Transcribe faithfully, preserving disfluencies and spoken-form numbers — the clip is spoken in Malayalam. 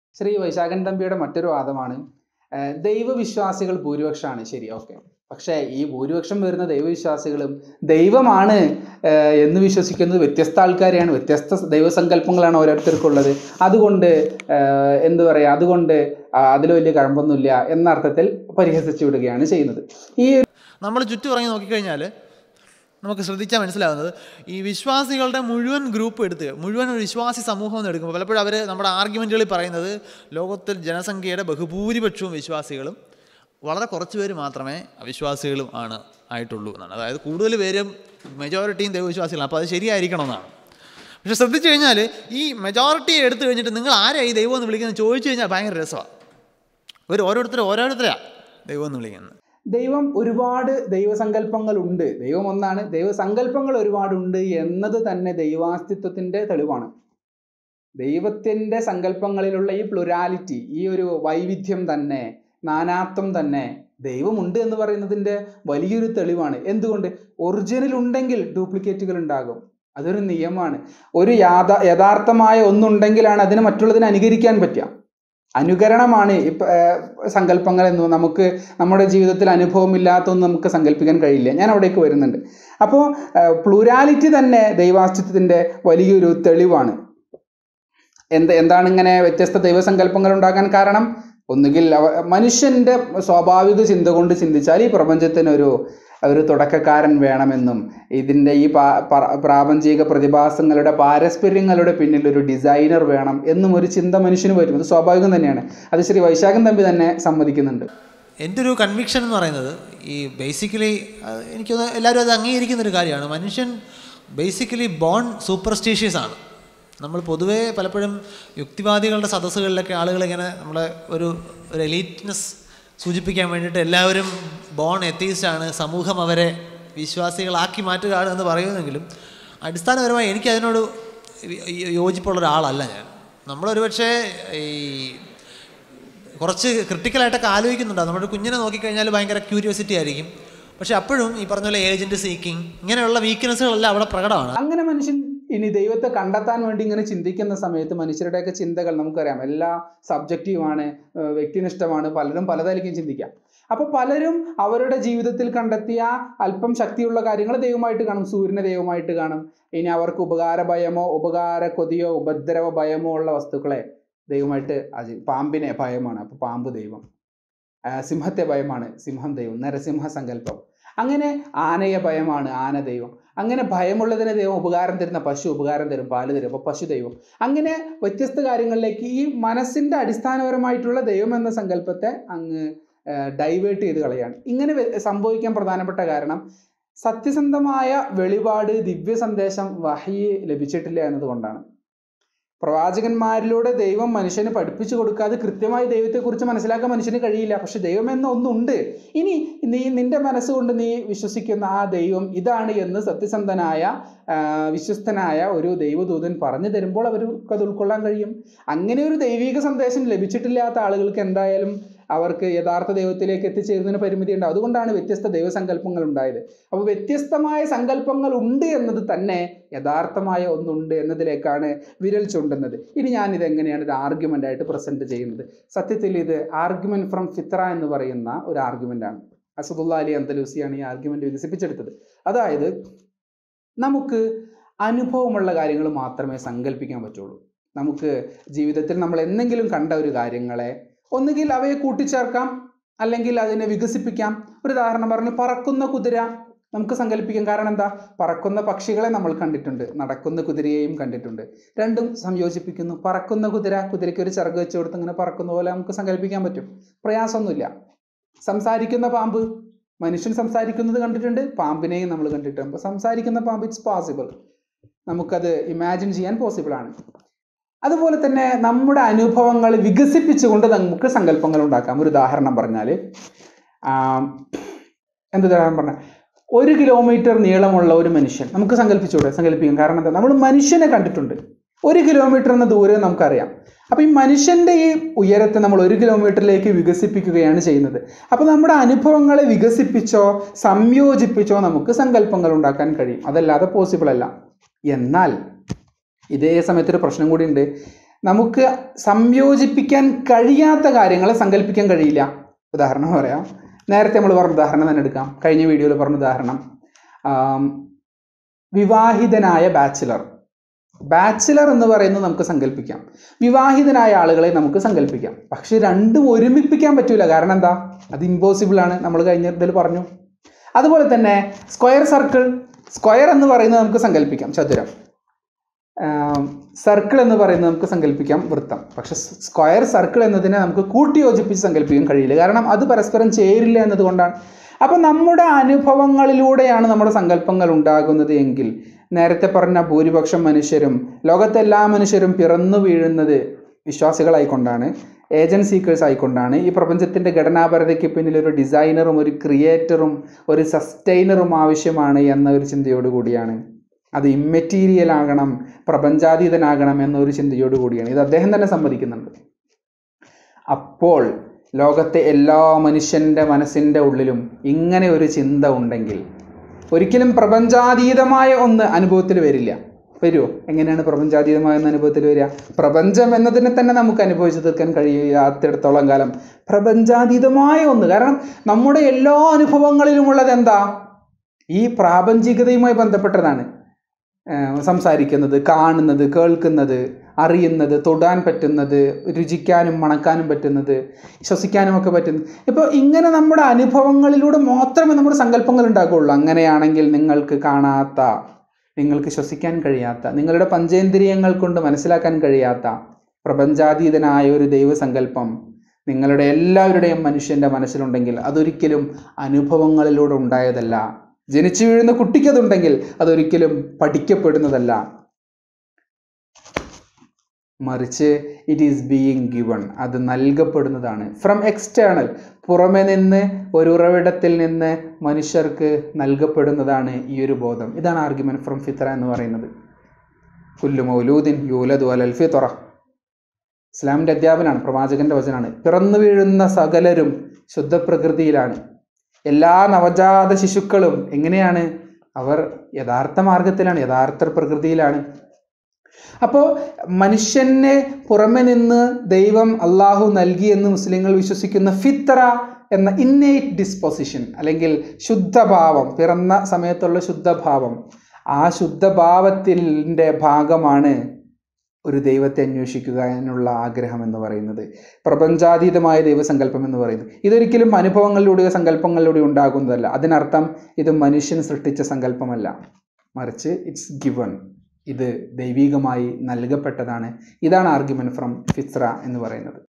ശ്രീ വൈശാഖൻ തമ്പിയുടെ മറ്റൊരു വാദമാണ് ദൈവവിശ്വാസികൾ ഭൂരിപക്ഷമാണ്. ശരി, ഓക്കെ. പക്ഷേ ഈ ഭൂരിപക്ഷം വരുന്ന ദൈവവിശ്വാസികളും ദൈവമാണ് എന്ന് വിശ്വസിക്കുന്നത് വ്യത്യസ്ത ആൾക്കാരെയാണ്, വ്യത്യസ്ത ദൈവസങ്കല്പങ്ങളാണ് ഓരോരുത്തർക്കുള്ളത്. അതുകൊണ്ട് എന്തു പറയുക, അതുകൊണ്ട് അതിൽ വലിയ കഴമ്പൊന്നുമില്ല എന്ന അർത്ഥത്തിൽ പരിഹസിച്ചു വിടുകയാണ് ചെയ്യുന്നത്. ഈ നമ്മൾ ചുറ്റും ഇറങ്ങി നോക്കിക്കഴിഞ്ഞാൽ നമുക്ക് ശ്രദ്ധിച്ചാൽ മനസ്സിലാവുന്നത് ഈ വിശ്വാസികളുടെ മുഴുവൻ ഗ്രൂപ്പ് എടുത്ത് മുഴുവൻ ഒരു വിശ്വാസി സമൂഹം എന്ന് എടുക്കുമ്പോൾ പലപ്പോഴും അവർ നമ്മുടെ ആർഗ്യുമെൻറ്റുകളിൽ പറയുന്നത് ലോകത്തിൽ ജനസംഖ്യയുടെ ബഹുഭൂരിപക്ഷവും വിശ്വാസികളും വളരെ കുറച്ച് പേര് മാത്രമേ അവിശ്വാസികളും ആണ് ആയിട്ടുള്ളൂ എന്നാണ്. അതായത് കൂടുതൽ പേരും മെജോറിറ്റിയും ദൈവവിശ്വാസികളാണ്. അപ്പോൾ അത് ശരിയായിരിക്കണം എന്നാണ്. പക്ഷെ ശ്രദ്ധിച്ചു കഴിഞ്ഞാൽ ഈ മെജോറിറ്റിയെ എടുത്തു കഴിഞ്ഞിട്ട് നിങ്ങൾ ആരെയാണ് ഈ ദൈവം എന്ന് വിളിക്കുന്നത് ചോദിച്ചു കഴിഞ്ഞാൽ ഭയങ്കര രസമാണ്. ഒരു ഓരോരുത്തരും ഓരോരുത്തരെയാണ് ദൈവം എന്ന് വിളിക്കുന്നത്. ദൈവം ഒരുപാട് ദൈവസങ്കല്പങ്ങളുണ്ട്, ദൈവം ഒന്നാണ്, ദൈവസങ്കല്പങ്ങൾ ഒരുപാടുണ്ട് എന്നത് തന്നെ ദൈവാസ്തിത്വത്തിൻ്റെ തെളിവാണ്. ദൈവത്തിൻ്റെ സങ്കല്പങ്ങളിലുള്ള ഈ പ്ലുരാലിറ്റി, ഈ ഒരു വൈവിധ്യം തന്നെ, നാനാത്വം തന്നെ ദൈവമുണ്ട് എന്ന് പറയുന്നതിൻ്റെ വലിയൊരു തെളിവാണ്. എന്തുകൊണ്ട്? ഒറിജിനൽ ഉണ്ടെങ്കിൽ ഡ്യൂപ്ലിക്കേറ്റുകൾ ഉണ്ടാകും. അതൊരു നിയമമാണ്. ഒരു യാഥാ യഥാർത്ഥമായ ഒന്നുണ്ടെങ്കിലാണ് അതിന് മറ്റുള്ളതിനെ അനുകരിക്കാൻ പറ്റുക. അനുകരണമാണ് ഈ സങ്കല്പങ്ങൾ എന്ന് നമുക്ക് നമ്മുടെ ജീവിതത്തിൽ അനുഭവമില്ലാത്തൊന്നും നമുക്ക് സങ്കല്പിക്കാൻ കഴിയില്ല. ഞാൻ അവിടേക്ക് വരുന്നുണ്ട്. അപ്പോൾ പ്ലൂരാലിറ്റി തന്നെ ദൈവാസ്തിത്വത്തിൻ്റെ വലിയൊരു തെളിവാണ്. എന്ത് എന്താണ് ഇങ്ങനെ വ്യത്യസ്ത ദൈവസങ്കല്പങ്ങൾ ഉണ്ടാകാൻ കാരണം? ഒന്നുകിൽ മനുഷ്യൻ്റെ സ്വാഭാവിക ചിന്ത കൊണ്ട് ചിന്തിച്ചാൽ ഈ പ്രപഞ്ചത്തിനൊരു ഒരു തുടക്കക്കാരൻ വേണമെന്നും ഇതിൻ്റെ ഈ പ്രാപഞ്ചിക പ്രതിഭാസങ്ങളുടെ പാരസ്പര്യങ്ങളുടെ പിന്നിൽ ഒരു ഡിസൈനർ വേണം എന്നും ഒരു ചിന്ത മനുഷ്യന് വരും. അത് സ്വാഭാവികം തന്നെയാണ്. അത് ശ്രീ വൈശാഖൻ തമ്പി തന്നെ സമ്മതിക്കുന്നുണ്ട്. എൻ്റെ ഒരു കൺവിക്ഷൻ എന്ന് പറയുന്നത് ഈ ബേസിക്കലി എനിക്കൊന്ന് എല്ലാവരും അത് അംഗീകരിക്കുന്നൊരു കാര്യമാണ്. മനുഷ്യൻ ബേസിക്കലി ബോൺ സൂപ്പർസ്റ്റീഷ്യസ് ആണ്. നമ്മൾ പൊതുവേ പലപ്പോഴും യുക്തിവാദികളുടെ സദസ്സുകളിലൊക്കെ ആളുകളിങ്ങനെ നമ്മളെ ഒരു ഒരു എലീറ്റ്നെസ് സൂചിപ്പിക്കാൻ വേണ്ടിയിട്ട് എല്ലാവരും ബോൺ എത്തീസ്റ്റാണ്, സമൂഹം അവരെ വിശ്വാസികളാക്കി മാറ്റുകയാണ് എന്ന് പറയുന്നെങ്കിലും അടിസ്ഥാനപരമായി എനിക്കതിനോട് യോജിപ്പുള്ള ഒരാളല്ല ഞാൻ. നമ്മളൊരു പക്ഷേ ഈ കുറച്ച് ക്രിട്ടിക്കലായിട്ടൊക്കെ ആലോചിക്കുന്നുണ്ടാവും. നമ്മുടെ കുഞ്ഞിനെ നോക്കിക്കഴിഞ്ഞാൽ ഭയങ്കര ക്യൂരിയോസിറ്റി ആയിരിക്കും. പക്ഷെ അപ്പോഴും ഈ പറഞ്ഞ പോലെ ഏജന്റ് സീക്കിങ് ഇങ്ങനെയുള്ള വീക്ക്നെസ്സുകളെല്ലാം അവിടെ പ്രകടമാണ്. അങ്ങനെ മനുഷ്യൻ ഇനി ദൈവത്തെ കണ്ടെത്താൻ വേണ്ടി ഇങ്ങനെ ചിന്തിക്കുന്ന സമയത്ത് മനുഷ്യരുടെയൊക്കെ ചിന്തകൾ നമുക്കറിയാം എല്ലാ സബ്ജക്റ്റീവാണ്, വ്യക്തിനിഷ്ഠമാണ്, പലരും പലതായിരിക്കും ചിന്തിക്കാം. അപ്പോൾ പലരും അവരുടെ ജീവിതത്തിൽ കണ്ടെത്തിയ അല്പം ശക്തിയുള്ള കാര്യങ്ങൾ ദൈവമായിട്ട് കാണും. സൂര്യനെ ദൈവമായിട്ട് കാണും. ഇനി അവർക്ക് ഉപകാര ഭയമോ ഉപകാര കൊതിയോ ഉപദ്രവ ഭയമോ ഉള്ള വസ്തുക്കളെ ദൈവമായിട്ട്, പാമ്പിനെ ഭയമാണ്, അപ്പോൾ പാമ്പ് ദൈവം. സിംഹത്തെ ഭയമാണ്, സിംഹം ദൈവം, നരസിംഹ സങ്കല്പം. അങ്ങനെ ആനയെ ഭയമാണ്, ആന ദൈവം. അങ്ങനെ ഭയമുള്ളതിനെ ദൈവം ഉപകാരം തരുന്ന പശു ഉപകാരം തരും, പാല് തരും, അപ്പോൾ പശു ദൈവം. അങ്ങനെ വ്യത്യസ്ത കാര്യങ്ങളിലേക്ക് ഈ മനസ്സിൻ്റെ അടിസ്ഥാനപരമായിട്ടുള്ള ദൈവം എന്ന സങ്കല്പത്തെ അങ്ങ് ഡൈവേർട്ട് ചെയ്ത് കളയാണ്. ഇങ്ങനെ സംഭവിക്കാൻ പ്രധാനപ്പെട്ട കാരണം സത്യസന്ധമായ വെളിപാട്, ദിവ്യ സന്ദേശം, വഹി ലഭിച്ചിട്ടില്ല എന്നതുകൊണ്ടാണ്. പ്രവാചകന്മാരിലൂടെ ദൈവം മനുഷ്യന് പഠിപ്പിച്ചു കൊടുക്കാതെ കൃത്യമായി ദൈവത്തെക്കുറിച്ച് മനസ്സിലാക്കാൻ മനുഷ്യന് കഴിയില്ല. പക്ഷെ ദൈവം എന്ന ഒന്നുണ്ട്. ഇനി നീ നിന്റെ മനസ്സുകൊണ്ട് നീ വിശ്വസിക്കുന്ന ആ ദൈവം ഇതാണ് എന്ന് സത്യസന്ധനായ വിശ്വസ്തനായ ഒരു ദൈവദൂതൻ പറഞ്ഞു തരുമ്പോൾ അവർക്ക് അത് ഉൾക്കൊള്ളാൻ കഴിയും. അങ്ങനെ ഒരു ദൈവിക സന്ദേശം ലഭിച്ചിട്ടില്ലാത്ത ആളുകൾക്ക് എന്തായാലും അവർക്ക് യഥാർത്ഥ ദൈവത്തിലേക്ക് എത്തിച്ചേരുന്നതിന് പരിമിതി ഉണ്ടാവും. അതുകൊണ്ടാണ് വ്യത്യസ്ത ദൈവസങ്കല്പങ്ങൾ ഉണ്ടായത്. അപ്പോൾ വ്യത്യസ്തമായ സങ്കല്പങ്ങൾ ഉണ്ട് എന്നത് തന്നെ യഥാർത്ഥമായ ഒന്നുണ്ട് എന്നതിലേക്കാണ് വിരൽ ചൂണ്ടുന്നത്. ഇനി ഞാനിത് എങ്ങനെയാണ് ഒരു ആർഗ്യുമെൻ്റ് ആയിട്ട് പ്രസൻറ്റ് ചെയ്യുന്നത്? സത്യത്തിൽ ഇത് ആർഗ്യുമെൻറ്റ് ഫ്രം ഫിത്ര എന്ന് പറയുന്ന ഒരു ആർഗ്യുമെൻ്റാണ്. അസദുല്ലാ അലി അന്തലൂസിയാണ് ഈ ആർഗ്യുമെൻ്റ് വികസിപ്പിച്ചെടുത്തത്. അതായത് നമുക്ക് അനുഭവമുള്ള കാര്യങ്ങൾ മാത്രമേ സങ്കല്പിക്കാൻ പറ്റുള്ളൂ. നമുക്ക് ജീവിതത്തിൽ നമ്മൾ എന്തെങ്കിലും കണ്ട ഒരു കാര്യങ്ങളെ ഒന്നുകിൽ അവയെ കൂട്ടിച്ചേർക്കാം, അല്ലെങ്കിൽ അതിനെ വികസിപ്പിക്കാം. ഒരു ഉദാഹരണം പറഞ്ഞ് പറക്കുന്ന കുതിര നമുക്ക് സങ്കല്പിക്കാം. കാരണം എന്താ? പറക്കുന്ന പക്ഷികളെ നമ്മൾ കണ്ടിട്ടുണ്ട്, നടക്കുന്ന കുതിരയെയും കണ്ടിട്ടുണ്ട്. രണ്ടും സംയോജിപ്പിക്കുന്നു. പറക്കുന്ന കുതിര, കുതിരയ്ക്ക് ഒരു ചിറക് വെച്ച് കൊടുത്ത് ഇങ്ങനെ പറക്കുന്ന പോലെ നമുക്ക് സങ്കല്പിക്കാൻ പറ്റും. പ്രയാസമൊന്നുമില്ല. സംസാരിക്കുന്ന പാമ്പ്, മനുഷ്യൻ സംസാരിക്കുന്നത് കണ്ടിട്ടുണ്ട്, പാമ്പിനെയും നമ്മൾ കണ്ടിട്ടുണ്ട്. അപ്പോൾ സംസാരിക്കുന്ന പാമ്പ് ഇറ്റ്സ് പോസിബിൾ, നമുക്കത് ഇമാജിൻ ചെയ്യാൻ പോസിബിൾ ആണ്. അതുപോലെ തന്നെ നമ്മുടെ അനുഭവങ്ങൾ വികസിപ്പിച്ചുകൊണ്ട് നമുക്ക് സങ്കല്പങ്ങൾ ഉണ്ടാക്കാം. ഒരു ഉദാഹരണം പറഞ്ഞാൽ എന്തുദാഹരണം പറഞ്ഞാൽ ഒരു കിലോമീറ്റർ നീളമുള്ള ഒരു മനുഷ്യൻ നമുക്ക് സങ്കല്പിച്ചുകൂടെ? സങ്കല്പിക്കും. കാരണം എന്താ? നമ്മൾ മനുഷ്യനെ കണ്ടിട്ടുണ്ട്. ഒരു കിലോമീറ്റർ എന്ന ദൂരം നമുക്കറിയാം. അപ്പോൾ ഈ മനുഷ്യൻ്റെ ഈ ഉയരത്തെ നമ്മൾ ഒരു കിലോമീറ്ററിലേക്ക് വികസിപ്പിക്കുകയാണ് ചെയ്യുന്നത്. അപ്പോൾ നമ്മുടെ അനുഭവങ്ങളെ വികസിപ്പിച്ചോ സംയോജിപ്പിച്ചോ നമുക്ക് സങ്കല്പങ്ങൾ ഉണ്ടാക്കാൻ കഴിയും. അതല്ലാതെ പോസിബിൾ അല്ല. എന്നാൽ ഇതേ സമയത്തൊരു പ്രശ്നം കൂടി ഉണ്ട്. നമുക്ക് സംയോജിപ്പിക്കാൻ കഴിയാത്ത കാര്യങ്ങളെ സങ്കല്പിക്കാൻ കഴിയില്ല. ഉദാഹരണം പറയാം, നേരത്തെ നമ്മൾ പറഞ്ഞ ഉദാഹരണം തന്നെ എടുക്കാം. കഴിഞ്ഞ വീഡിയോയിൽ പറഞ്ഞ ഉദാഹരണം, വിവാഹിതനായ ബാച്ചിലർ. ബാച്ചിലർ എന്ന് പറയുന്നത് നമുക്ക് സങ്കല്പിക്കാം, വിവാഹിതനായ ആളുകളെ നമുക്ക് സങ്കല്പിക്കാം. പക്ഷെ രണ്ടും ഒരുമിപ്പിക്കാൻ പറ്റൂല. കാരണം എന്താ? അത് ഇമ്പോസിബിൾ ആണ്. നമ്മൾ കഴിഞ്ഞ ഇതിൽ പറഞ്ഞു. അതുപോലെ തന്നെ സ്ക്വയർ സർക്കിൾ, സ്ക്വയർ എന്ന് പറയുന്നത് നമുക്ക് സങ്കല്പിക്കാം ചതുരം, സർക്കിൾ എന്ന് പറയുന്നത് നമുക്ക് സങ്കല്പിക്കാം വൃത്തം. പക്ഷെ സ്ക്വയർ സർക്കിൾ എന്നതിനെ നമുക്ക് കൂട്ടി യോജിപ്പിച്ച് സങ്കല്പിക്കാൻ കഴിയില്ല. കാരണം അത് പരസ്പരം ചേരില്ല എന്നതുകൊണ്ടാണ്. അപ്പം നമ്മുടെ അനുഭവങ്ങളിലൂടെയാണ് നമ്മുടെ സങ്കല്പങ്ങൾ ഉണ്ടാകുന്നത് എങ്കിൽ, നേരത്തെ പറഞ്ഞ ഭൂരിപക്ഷം മനുഷ്യരും, ലോകത്തെ എല്ലാ മനുഷ്യരും പിറന്നു വീഴുന്നത് വിശ്വാസികളായിക്കൊണ്ടാണ്, ഏജന്റ് സീക്കേഴ്സ് ആയിക്കൊണ്ടാണ്. ഈ പ്രപഞ്ചത്തിൻ്റെ ഘടനാപരതയ്ക്ക് പിന്നിൽ ഒരു ഡിസൈനറും ഒരു ക്രിയേറ്ററും ഒരു സസ്റ്റൈനറും ആവശ്യമാണ് എന്ന ഒരു ചിന്തയോടുകൂടിയാണ്. അത് ഇമ്മെറ്റീരിയൽ ആകണം, പ്രപഞ്ചാതീതനാകണം എന്നൊരു ചിന്തയോടുകൂടിയാണ്. ഇത് അദ്ദേഹം തന്നെ സമ്മതിക്കുന്നുണ്ട്. അപ്പോൾ ലോകത്തെ എല്ലാ മനുഷ്യൻ്റെ മനസ്സിൻ്റെ ഉള്ളിലും ഇങ്ങനെ ഒരു ചിന്ത ഉണ്ടെങ്കിൽ ഒരിക്കലും പ്രപഞ്ചാതീതമായ ഒന്ന് അനുഭവത്തിൽ വരില്ല. വരുമോ? എങ്ങനെയാണ് പ്രപഞ്ചാതീതമായ ഒന്ന് അനുഭവത്തിൽ വരിക? പ്രപഞ്ചം എന്നതിനെ തന്നെ നമുക്ക് അനുഭവിച്ചു തീർക്കാൻ കഴിയാത്തിടത്തോളം കാലം പ്രപഞ്ചാതീതമായ ഒന്ന്. കാരണം നമ്മുടെ എല്ലാ അനുഭവങ്ങളിലുമുള്ളത് എന്താ? ഈ പ്രാപഞ്ചികതയുമായി ബന്ധപ്പെട്ടതാണ്. സംസാരിക്കുന്നത്, കാണുന്നത്, കേൾക്കുന്നത്, അറിയുന്നത്, തൊടാൻ പറ്റുന്നത്, രുചിക്കാനും മണക്കാനും പറ്റുന്നത്, ശ്വസിക്കാനും ഒക്കെ പറ്റുന്നത്. ഇപ്പോൾ ഇങ്ങനെ നമ്മുടെ അനുഭവങ്ങളിലൂടെ മാത്രമേ നമ്മുടെ സങ്കല്പങ്ങൾ ഉണ്ടാക്കുകയുള്ളൂ. അങ്ങനെയാണെങ്കിൽ നിങ്ങൾക്ക് കാണാത്ത, നിങ്ങൾക്ക് ശ്വസിക്കാൻ കഴിയാത്ത, നിങ്ങളുടെ പഞ്ചേന്ദ്രിയങ്ങൾ കൊണ്ട് മനസ്സിലാക്കാൻ കഴിയാത്ത പ്രപഞ്ചാതീതനായ ഒരു ദൈവസങ്കല്പം നിങ്ങളുടെ എല്ലാവരുടെയും മനുഷ്യൻ്റെ മനസ്സിലുണ്ടെങ്കിൽ അതൊരിക്കലും അനുഭവങ്ങളിലൂടെ ഉണ്ടായതല്ല. ജനിച്ചു വീഴുന്ന കുട്ടിക്കതുണ്ടെങ്കിൽ അതൊരിക്കലും പഠിക്കപ്പെടുന്നതല്ല, മറിച്ച് ഇറ്റ് ഈസ് ബീയിങ് ഗിവൺ, അത് നൽകപ്പെടുന്നതാണ്. ഫ്രം എക്സ്റ്റേണൽ, പുറമെ നിന്ന്, ഒരു ഉറവിടത്തിൽ നിന്ന് മനുഷ്യർക്ക് നൽകപ്പെടുന്നതാണ് ഈ ഒരു ബോധം. ഇതാണ് ആർഗ്യുമെന്റ് ഫ്രം ഫിത്ര എന്ന് പറയുന്നത്. കുല്ലു മൗലൂദിൻ യൂലദു അലൽ ഫിത്ര. ഇസ്ലാമിൻ്റെ അധ്യാപനാണ്, പ്രവാചകന്റെ വചനാണ്. പിറന്നു വീഴുന്ന സകലരും ശുദ്ധപ്രകൃതിയിലാണ്. എല്ലാ നവജാത ശിശുക്കളും എങ്ങനെയാണ്? അവർ യഥാർത്ഥ മാർഗത്തിലാണ്, യഥാർത്ഥ പ്രകൃതിയിലാണ്. അപ്പോൾ മനുഷ്യനെ പുറമെ നിന്ന് ദൈവം അള്ളാഹു നൽകിയെന്ന് മുസ്ലിങ്ങൾ വിശ്വസിക്കുന്ന ഫിത്ര എന്ന ഇന്നേറ്റ് ഡിസ്പൊസിഷൻ അല്ലെങ്കിൽ ശുദ്ധഭാവം, പിറന്ന സമയത്തുള്ള ശുദ്ധഭാവം, ആ ശുദ്ധഭാവത്തിൻ്റെ ഭാഗമാണ് ഒരു ദൈവത്തെ അന്വേഷിക്കുക എന്നുള്ള ആഗ്രഹം എന്ന് പറയുന്നത്, പ്രപഞ്ചാതീതമായ ദൈവസങ്കല്പം എന്ന് പറയുന്നത്. ഇതൊരിക്കലും അനുഭവങ്ങളിലൂടെയോ സങ്കല്പങ്ങളിലൂടെയോ ഉണ്ടാകുന്നതല്ല. അതിനർത്ഥം ഇത് മനുഷ്യൻ സൃഷ്ടിച്ച സങ്കല്പമല്ല, മറിച്ച് ഇറ്റ്സ് ഗിവൺ, ഇത് ദൈവികമായി നൽകപ്പെട്ടതാണ്. ഇതാണ് ആർഗ്യുമെന്റ് ഫ്രം ഫിത്ര എന്ന് പറയുന്നത്.